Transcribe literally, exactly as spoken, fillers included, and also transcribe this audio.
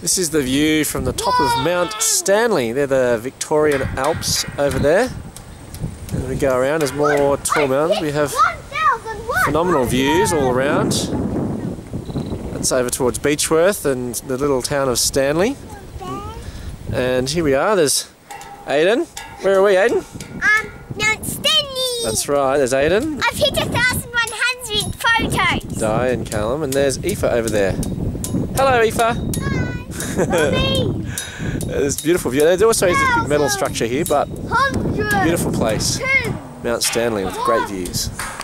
This is the view from the top of Mount Stanley. They're the Victorian Alps over there. And we go around, there's more tall mountains. We have phenomenal views all around. That's over towards Beechworth and the little town of Stanley. And here we are, there's Aiden. Where are we, Aiden? Um, Mount Stanley. That's right, there's Aiden. I've hit one thousand one hundred photos. Di and Callum, and there's Aoife over there. Hello, Aoife. Hi. Mommy. There's a beautiful view. There also is this big metal structure here, but beautiful place. Mount Stanley with great views.